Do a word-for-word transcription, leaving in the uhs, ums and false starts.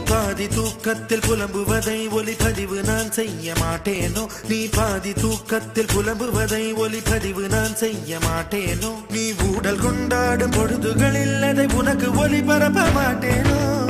பாதி தூக்கத்தில் புலம்புவதை ஒலிப்பதிவு நான் செய்ய மாட்டேனோ நீ பாதி தூக்கத்தில் புலம்புவதை ஒலிப்பதிவு நான் செய்ய மாட்டேனோ நீ ஊடல் கொண்டாடும் பொழுதுகளில் அதை உனக்கு ஒலிபரப்ப மாட்டேனோ